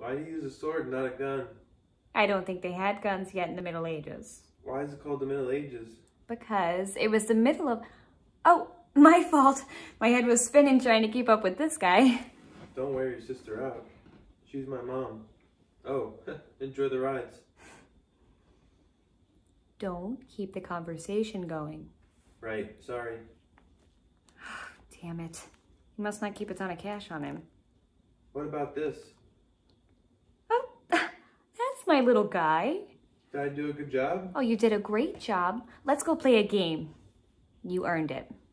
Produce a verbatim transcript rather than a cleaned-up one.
Why do you use a sword, not a gun? I don't think they had guns yet in the Middle Ages. Why is it called the Middle Ages? Because it was the middle of... Oh, my fault. My head was spinning trying to keep up with this guy. Don't wear your sister out. She's my mom. Oh, enjoy the rides. Don't keep the conversation going. Right, sorry. Damn it. He must not keep a ton of cash on him. What about this? Oh, that's my little guy. Did I do a good job? Oh, you did a great job. Let's go play a game. You earned it.